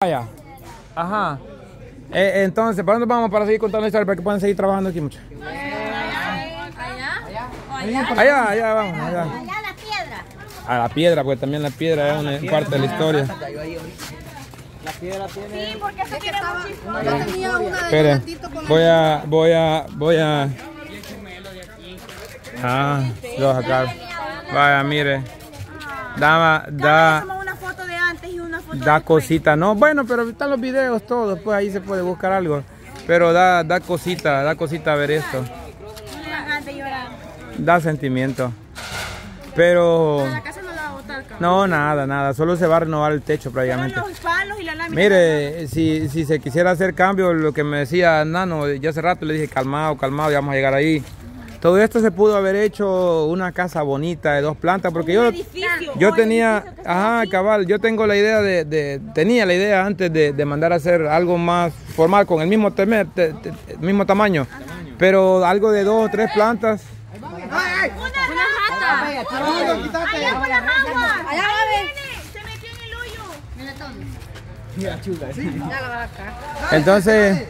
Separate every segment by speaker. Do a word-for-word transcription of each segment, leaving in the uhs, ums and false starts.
Speaker 1: Vaya. Ajá. Eh, entonces, ¿para dónde vamos para seguir contando la historia? Para que puedan seguir trabajando aquí mucho.
Speaker 2: Allá.
Speaker 1: Allá, allá, vamos. Allá.
Speaker 2: Allá la piedra.
Speaker 1: A la piedra, porque también la piedra es una parte de la historia.
Speaker 3: La piedra tiene...
Speaker 2: Sí, porque eso tiene muchísimo.
Speaker 4: Yo tenía una de
Speaker 1: Espere,
Speaker 4: chocolatito con
Speaker 1: voy a, voy a, voy a... Ah, los acá. Vaya, mire. Da, da,
Speaker 2: Una foto de antes y una foto
Speaker 1: da cosita. No, bueno, pero están los videos todos, pues ahí se puede buscar algo. Pero da, da cosita, da cosita ver esto. Da sentimiento. Pero...
Speaker 2: La casa no la va a botar, cabrón.
Speaker 1: No, nada, nada. Solo se va a renovar el techo prácticamente.
Speaker 2: Los palos y la lámina.
Speaker 1: Mire, si, si se quisiera hacer cambio, lo que me decía Nano, ya hace rato le dije calmado, calmado, ya vamos a llegar ahí. Todo esto se pudo haber hecho una casa bonita de dos plantas, porque yo, yo tenía, ajá, cabal, yo tengo la idea de, de tenía la idea antes de, de mandar a hacer algo más formal con el mismo, temer, te, te, mismo tamaño, pero algo de dos o tres plantas.
Speaker 2: Una rata. Allá por la agua. Allá viene. Se metió en el hoyo. Mira todo.
Speaker 3: Mira, chula, sí.
Speaker 2: Ya la va a acá.
Speaker 1: Entonces...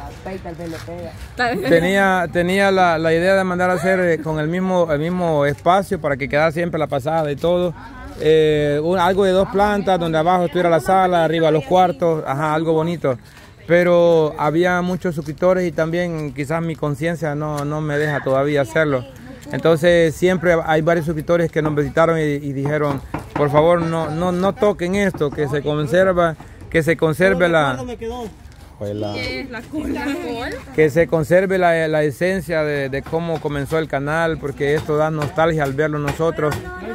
Speaker 1: Tenía, tenía la, la idea de mandar a hacer eh, con el mismo, el mismo espacio para que quedara siempre la pasada y todo. Eh, un, algo de dos plantas, donde abajo estuviera la sala, arriba los cuartos, ajá, algo bonito. Pero había muchos suscriptores y también quizás mi conciencia no, no me deja todavía hacerlo. Entonces siempre hay varios suscriptores que nos visitaron y, y dijeron, por favor no, no, no toquen esto, que se conserva, que se conserve la... La,
Speaker 2: La cola.
Speaker 1: que se conserve la, la esencia de, de cómo comenzó el canal, porque esto da nostalgia al verlo nosotros.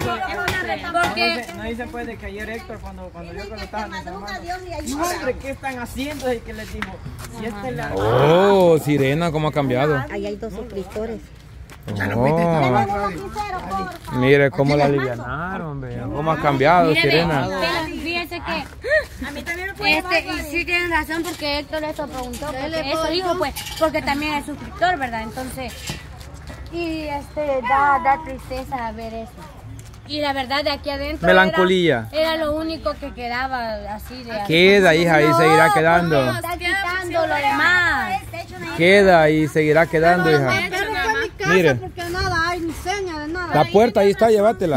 Speaker 3: Porque no dice pues de que ayer Héctor cuando, cuando yo conectaba a mis hermanos, hombre, ¿qué están haciendo? Y que les dijo, si esta es la...
Speaker 1: Oh, Sirena, cómo ha cambiado.
Speaker 4: Ahí hay dos suscriptores.
Speaker 1: Oh, mire cómo la alivianaron, cómo ha cambiado, Sirena.
Speaker 5: Fíjense que
Speaker 2: A mí también me puede
Speaker 5: este, y sí tienen razón porque Héctor eso preguntó, porque eso dijo pues, porque también es suscriptor, ¿verdad? Entonces, y este da, da tristeza ver eso. Y la verdad de aquí adentro
Speaker 1: Melancolía.
Speaker 5: Era, era lo único que quedaba así de...
Speaker 1: Queda, hija, ahí seguirá quedando.
Speaker 5: Está quitando lo demás.
Speaker 1: Queda y seguirá quedando, hija.
Speaker 4: Pero fue mi casa.
Speaker 1: Mire.
Speaker 4: Porque nada hay, ni seña de nada.
Speaker 1: La puerta ahí está, llévatela.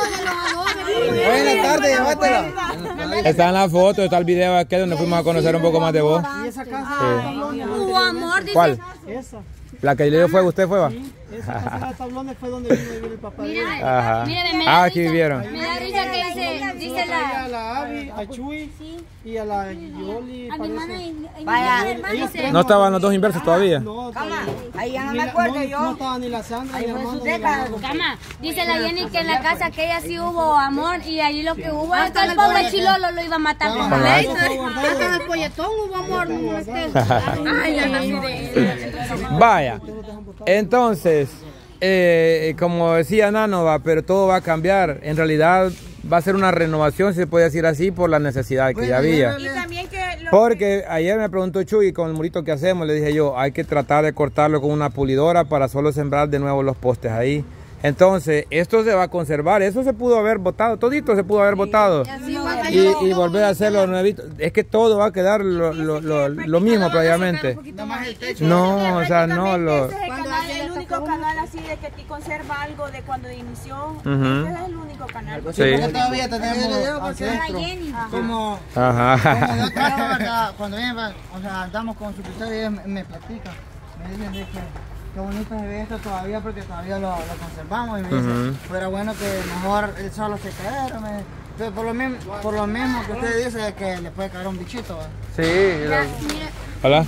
Speaker 3: Buenas tardes, llévatela.
Speaker 1: Está en la foto, está el video aquí donde fuimos a conocer un poco más de vos.
Speaker 3: ¿Y esa casa?
Speaker 1: Sí.
Speaker 5: Hubo amor, dice.
Speaker 1: ¿Cuál?
Speaker 3: Esa.
Speaker 1: La que le dio fuego, ¿usted fue, va?
Speaker 3: Esa casa de tablones fue donde vino a vivir el papá de él.
Speaker 1: Ajá.
Speaker 5: Mírame, me da
Speaker 1: Ah, aquí
Speaker 5: risa.
Speaker 1: vivieron.
Speaker 5: Me da risa que dice, dice
Speaker 3: A
Speaker 5: la...
Speaker 3: la Abby, a Chuy y a la Yoli, parece.
Speaker 5: Vaya,
Speaker 1: ¿No estaban los dos inversos todavía?
Speaker 3: No, todavía.
Speaker 4: Ahí ya no
Speaker 3: Ni
Speaker 4: me
Speaker 3: la-
Speaker 4: acuerdo
Speaker 3: no,
Speaker 4: yo.
Speaker 3: No estaba ni la Sandra ni hermano ni la Mago.
Speaker 5: Cama, dice la Jenny que en la casa aquella sí hubo amor y allí lo que hubo es que el pobre chilolo lo iba a matar con
Speaker 1: Con
Speaker 5: pleito.
Speaker 4: Hasta en el polletón hubo amor, no molestes.
Speaker 5: Ay, ya nací de
Speaker 1: Vaya, entonces, eh, como decía Nano, va, pero todo va a cambiar. En realidad va a ser una renovación, si se puede decir así, por la necesidad que ya había.
Speaker 2: Y también que lo
Speaker 1: Porque ayer me preguntó Chuy con el murito que hacemos, le dije yo, hay que tratar de cortarlo con una pulidora para solo sembrar de nuevo los postes ahí. Entonces, esto se va a conservar, eso se pudo haber botado, todito se pudo haber botado. Y, y volver a hacerlo nuevito. Es que todo va a quedar lo, lo, lo, lo mismo prácticamente. No, o sea, no lo...
Speaker 2: ese es el, canal, el único canal así de que te conserva algo de cuando inició.
Speaker 1: Ujú.
Speaker 2: Ese es el único canal.
Speaker 1: Sí.
Speaker 3: Todavía tenemos ancestro. Como...
Speaker 1: Ajá.
Speaker 3: Cuando, cuando vienen, o sea, andamos con suscriptores y ellos me, me platican, me dicen de que qué bonito se ve esto todavía porque todavía lo, lo conservamos y me dicen,
Speaker 1: Ujú.
Speaker 3: fuera bueno que mejor el solo se cayera, me, pero por lo mismo, por lo mismo que usted dice que le puede caer un bichito. ¿Va?
Speaker 1: Sí. Hola.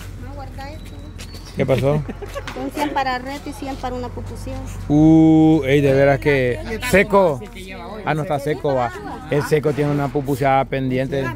Speaker 1: ¿Qué pasó?
Speaker 4: Un cien para reto y cien para una pupusión.
Speaker 1: Uh, ey, de veras que seco. Ah, no está seco, va. El seco tiene una pupuseada pendiente.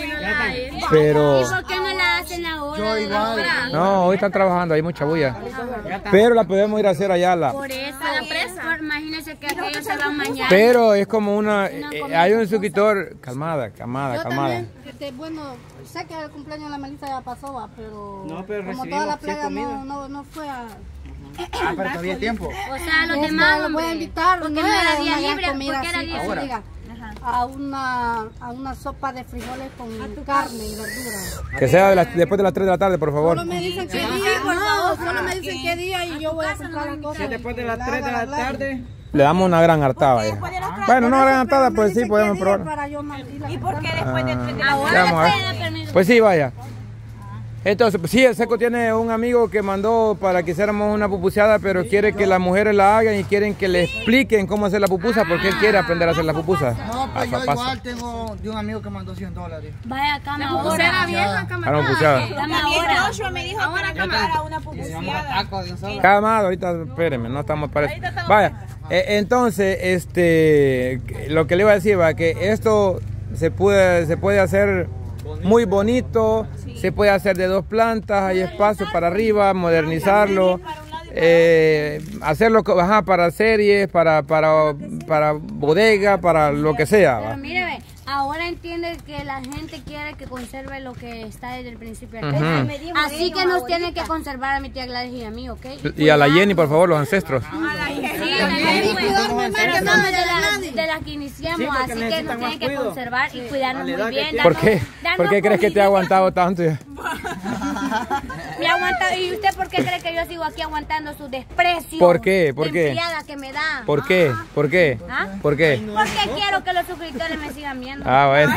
Speaker 1: Pero
Speaker 5: ¿Y por qué no la hacen ahora?
Speaker 3: Yo igual.
Speaker 1: no, hoy están trabajando, hay mucha bulla. Pero la podemos ir a hacer allá. La,
Speaker 5: Por eso, la presa. Por, imagínense que aquellos se van mañana.
Speaker 1: pero es como una... eh, hay un suscriptor... Calmada, calmada,
Speaker 4: Yo
Speaker 1: calmada.
Speaker 4: también, este, bueno, sé que el cumpleaños de la Melissa ya pasó, va, pero,
Speaker 3: No, pero
Speaker 4: como
Speaker 3: recibimos
Speaker 4: toda la
Speaker 3: cien
Speaker 4: plaga no,
Speaker 3: comidas.
Speaker 4: no, no fue a...
Speaker 3: Ah, pero todavía hay tiempo.
Speaker 5: O sea, los
Speaker 4: Este,
Speaker 5: demás,
Speaker 4: lo voy a
Speaker 5: hombre.
Speaker 4: invitar,
Speaker 5: Porque
Speaker 4: no
Speaker 5: no era
Speaker 4: era
Speaker 5: día
Speaker 4: una
Speaker 5: libre,
Speaker 4: comida
Speaker 5: porque era
Speaker 4: así,
Speaker 5: día
Speaker 4: que se
Speaker 5: libre.
Speaker 4: diga. a una, a una sopa de frijoles con carne y verduras.
Speaker 1: Que sea de la, después de las tres de la tarde, por favor.
Speaker 4: Solo me dicen qué día, por favor, solo me dicen qué día y yo voy a comprar las cosas.
Speaker 3: Después de las tres de la tarde.
Speaker 1: Le damos una gran hartada. Ya. Bueno, no gran hartada, pues sí, podemos probar.
Speaker 2: ¿Y por qué después de tres de la
Speaker 1: Ah, vamos a ver. Pues sí, vaya. Entonces, pues sí, el Seco tiene un amigo que mandó para que hiciéramos una pupuseada, pero quiere que las mujeres la hagan y quieren que le expliquen cómo hacer la pupusa, porque él quiere aprender a hacer la pupusa.
Speaker 3: No, pero yo igual tengo de un amigo que mandó cien dólares.
Speaker 5: Vaya, cama ahora.
Speaker 1: Para una pupuseada.
Speaker 2: También Joshua me dijo para que haga una pupuseada.
Speaker 1: Calmado, ahorita espérenme, no estamos para eso. Vaya, eh, entonces, este, lo que le iba a decir va que esto se puede, se puede hacer muy bonito, se puede hacer de dos plantas, hay espacio para arriba, modernizarlo, eh, hacerlo ajá, para series, para, para, para bodega, para lo que sea.
Speaker 5: Pero mire, ahora entiende que la gente quiere que conserve lo que está desde el principio. Uh-huh. Así que nos tiene que conservar a mi tía Gladys y a mí, ¿ok?
Speaker 1: Y a la Jenny, por favor, los ancestros.
Speaker 5: Sí, a la Jenny, pues, de las que iniciamos, así que nos tienen que conservar y cuidarnos muy bien.
Speaker 1: ¿Por qué? ¿Por qué crees que te ha aguantado tanto?
Speaker 5: Me ha aguantado. ¿Y usted por qué cree que yo sigo aquí aguantando su desprecio?
Speaker 1: ¿Por qué? ¿Por qué?
Speaker 5: Que me da.
Speaker 1: ¿Por qué? ¿Por qué?
Speaker 5: ¿Ah?
Speaker 1: ¿Por qué?
Speaker 5: Porque quiero que los suscriptores me sigan viendo.
Speaker 1: Ah, bueno.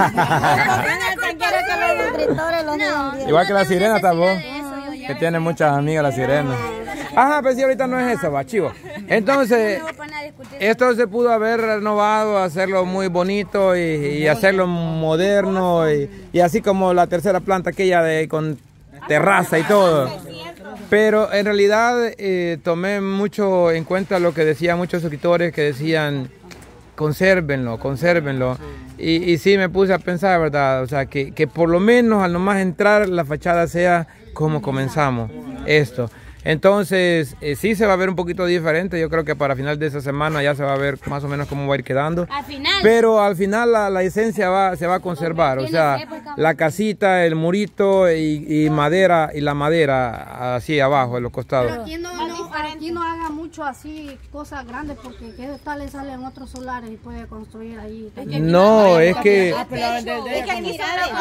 Speaker 5: No,
Speaker 1: igual que la sirena tampoco. Que tiene muchas amigas la sirena. Ajá, pero si ahorita no es eso, va, chivo. Entonces, esto se pudo haber renovado, hacerlo muy bonito y, y hacerlo moderno y, y así como la tercera planta aquella de con terraza y todo. Pero en realidad eh, tomé mucho en cuenta lo que decían muchos suscriptores que decían consérvenlo, consérvenlo. Y, y sí me puse a pensar, ¿verdad? O sea, que, que por lo menos al nomás entrar la fachada sea como comenzamos esto. Entonces, eh, sí se va a ver un poquito diferente. Yo creo que para final de esa semana ya se va a ver más o menos cómo va a ir quedando.
Speaker 5: Al final.
Speaker 1: Pero al final la, la esencia va, se va a conservar. O sea, la casita, el murito y, y madera, y la madera así abajo, en los costados.
Speaker 4: Pero aquí no, no, aquí no haga mucho así, cosas grandes, porque que tal le salen otros solares y puede construir ahí.
Speaker 1: No, es que...
Speaker 2: Es que aquí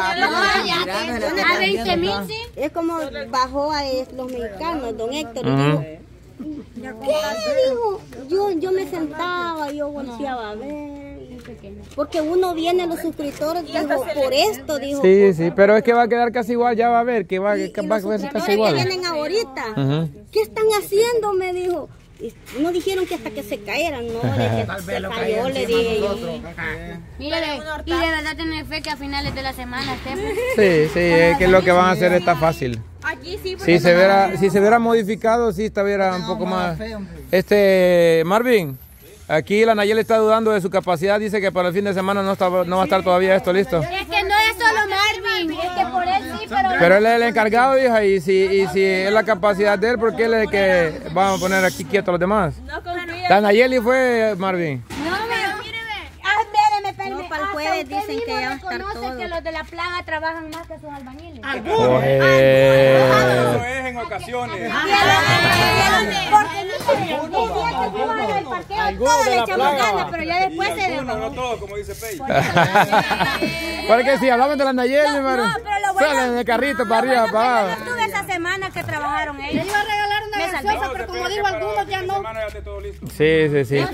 Speaker 5: a veinte mil, sí.
Speaker 6: Es como bajó a los mexicanos, don Héctor, y
Speaker 1: Uh-huh.
Speaker 6: dijo, ¿qué dijo? Yo, yo me sentaba, yo volteaba a ver, porque uno viene a los suscriptores, dijo, por esto, dijo.
Speaker 1: Sí, sí, pero es que va a quedar casi igual, ya va a ver, que va,
Speaker 6: Y,
Speaker 1: que
Speaker 6: y
Speaker 1: va a
Speaker 6: los
Speaker 1: quedar casi
Speaker 6: suscriptores
Speaker 1: igual.
Speaker 6: que vienen ahorita,
Speaker 1: Uh-huh.
Speaker 6: ¿qué están haciendo? Me dijo. Y no dijeron que hasta que se cayeran, no, de que se cayó, le dije yo.
Speaker 5: Mírale, y de verdad tener fe que a finales de la semana estemos.
Speaker 1: Sí, sí, es que lo que van a hacer está fácil.
Speaker 2: Aquí sí,
Speaker 1: Si se hubiera, si se hubiera modificado, sí estuviera un poco más. Este, Marvin, aquí la Nayeli está dudando de su capacidad, dice que para el fin de semana no, está, no va a estar todavía esto listo.
Speaker 5: Es que no es solo Marvin, es que por él sí, pero...
Speaker 1: Pero él es el encargado, hija, y si, y si es la capacidad de él, ¿por qué él es el que vamos a poner aquí quieto a los demás?
Speaker 2: no confía.
Speaker 1: La Nayeli fue, Marvin.
Speaker 5: No, pero míreme.
Speaker 6: Ah, espéreme, espéreme.
Speaker 5: No,
Speaker 6: para el jueves dicen que ya va a estar todo.
Speaker 5: Que los de la plaga trabajan más que sus albañiles.
Speaker 1: Coge.
Speaker 7: Eso es en ocasiones.
Speaker 5: Porque no es cierto que iban al parqueo, todos le echamos ganas, pero ya después se
Speaker 7: Algunos, no todos, como dice Pei.
Speaker 1: Porque si hablamos de la Nayeli, Marvin,
Speaker 5: no, pero lo bueno-
Speaker 1: salen de carrito para arriba, para abajo.
Speaker 5: Yo estuve esa semana que trabajaron
Speaker 4: Le
Speaker 5: ellos.
Speaker 4: iba a regalar una
Speaker 5: Me
Speaker 4: gaseosa,
Speaker 5: salvé.
Speaker 4: pero como digo algunos ya no.
Speaker 7: semana ya esté todo listo.
Speaker 1: Sí, sí, sí.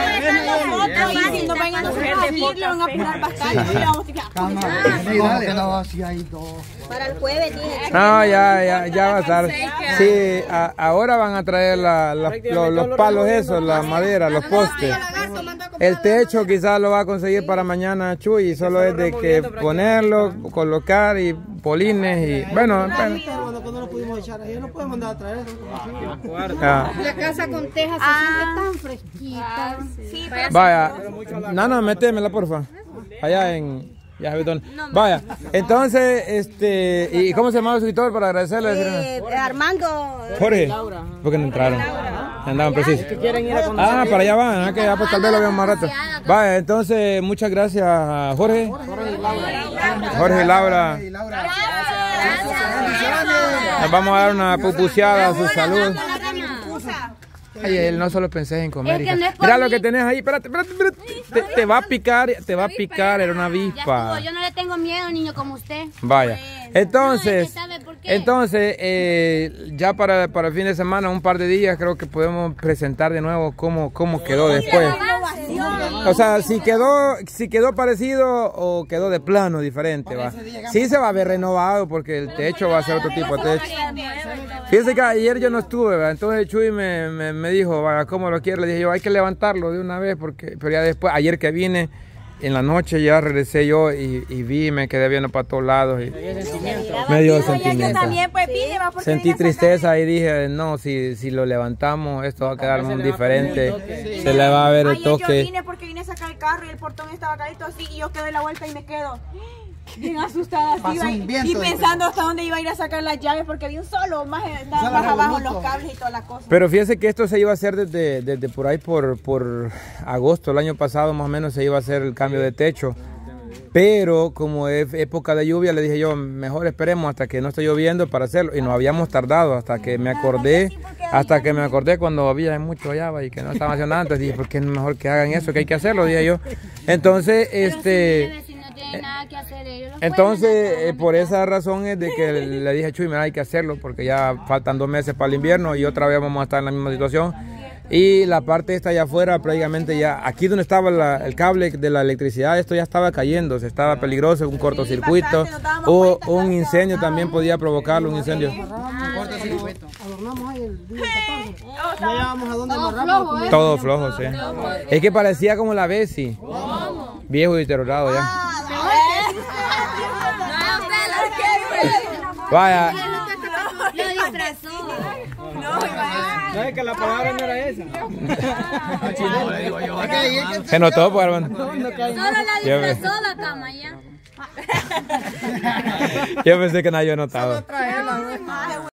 Speaker 2: No vengan a sufrir, le van a apurar bastante.
Speaker 3: Cama, ¿cómo que no? Así hay dos.
Speaker 6: Para el jueves dije.
Speaker 1: No, ya, ya, ya va a estar. Sí, a- ahora van a traer la, la- lo- los palos esos, la madera, los postes. El techo quizás lo va a conseguir para mañana Chuy, y solo es de que ponerlo, colocar y polines y bueno. bueno.
Speaker 3: Cuando no lo pudimos echar ahí, no podemos mandar a traer eso.
Speaker 1: Ah,
Speaker 4: La casa con tejas se siente tan fresquita.
Speaker 1: vaya, Nana, métemela porfa. Allá en ya, Vitón. Vaya, entonces, este, ¿y cómo se llama el suscriptor para agradecerle?
Speaker 6: Eh, Armando.
Speaker 1: Jorge, ¿por qué no entraron? Andaban precisos. Ah, para allá van, ah, que ya pues tal vez lo vean más rato. Vaya, entonces, muchas gracias a Jorge. Jorge y Laura. Les vamos a dar una pupuseada a su salud. Ay, él no solo pensé en comer.
Speaker 5: Es que
Speaker 1: hija.
Speaker 5: no es por
Speaker 1: Mira lo
Speaker 5: mí.
Speaker 1: que tenés ahí. Espérate, espérate, espérate. Te, te va a picar, te va a picar. Era una
Speaker 5: Ya
Speaker 1: avispa.
Speaker 5: estuvo, yo no le tengo miedo, niño, como usted.
Speaker 1: Vaya. Entonces,
Speaker 5: No, es que ¿sabe por qué?
Speaker 1: entonces eh, ya para, para el fin de semana, un par de días, creo que podemos presentar de nuevo cómo, cómo quedó después. O sea, si quedó, si quedó parecido o quedó de plano diferente, va. Sí se va a ver renovado porque el techo va a ser otro tipo de techo. Fíjense que ayer yo no estuve, ¿verdad? Entonces Chuy me, me, me dijo, vaya, ¿cómo lo quiere? Le dije yo, hay que levantarlo de una vez, porque, pero ya después, ayer que vine, en la noche ya regresé yo y, y vi, me quedé viendo para todos lados y me dio sentimiento.
Speaker 2: Pues, vine, va, porque
Speaker 1: Sentí
Speaker 2: vine a sacar-
Speaker 1: tristeza y dije, no, si, si lo levantamos, esto va a quedar muy diferente, se le va a ver el
Speaker 2: Ayer yo
Speaker 1: toque.
Speaker 2: vine porque vine a sacar el carro y el portón estaba caído así y yo quedé la vuelta y me quedo bien asustada así,
Speaker 3: Pasó
Speaker 2: iba,
Speaker 3: un viento
Speaker 2: y
Speaker 3: de
Speaker 2: pensando hasta dónde iba a ir a sacar las llaves porque vi un solo, más estaba
Speaker 3: Solo
Speaker 2: más abajo
Speaker 3: revoluto.
Speaker 2: los cables y todas las cosas.
Speaker 1: Pero fíjese que esto se iba a hacer desde, desde por ahí por, por agosto del año pasado, más o menos se iba a hacer el cambio de techo. Pero como es época de lluvia, le dije yo, mejor esperemos hasta que no esté lloviendo para hacerlo. Y nos habíamos tardado hasta que me acordé, hasta que me acordé cuando había mucho allá y que no estaba haciendo nada. Entonces dije, ¿por qué no mejor que hagan eso? Que hay que hacerlo, dije yo. Entonces, este...
Speaker 5: Si no tienen nada que hacer, ellos los
Speaker 1: Entonces, eh, por esa razón es de que le dije a Chuy, mira, hay que hacerlo porque ya faltan dos meses para el invierno y otra vez vamos a estar en la misma situación. Y la parte esta allá afuera, prácticamente ya, aquí donde estaba la- el cable de la electricidad, esto ya estaba cayendo, se estaba peligroso, un cortocircuito, o un incendio también podía provocarlo, un incendio.
Speaker 3: Adornamos ahí el día catorce. Ya llevamos a dónde
Speaker 4: flojo, ¿eh?
Speaker 1: Todo flojo, sí. Es que parecía como la Bessie, viejo y deteriorado ya. Vaya.
Speaker 5: Lo disfrazó.
Speaker 1: ¿Sabes que la palabra no era esa?
Speaker 3: Ok,
Speaker 1: Se notó, pues, hermano.
Speaker 5: Solo la
Speaker 1: Ya ves.
Speaker 5: disfrazó la cama ya.
Speaker 1: Yo pensé que nadie había notado.
Speaker 3: traerla, güey.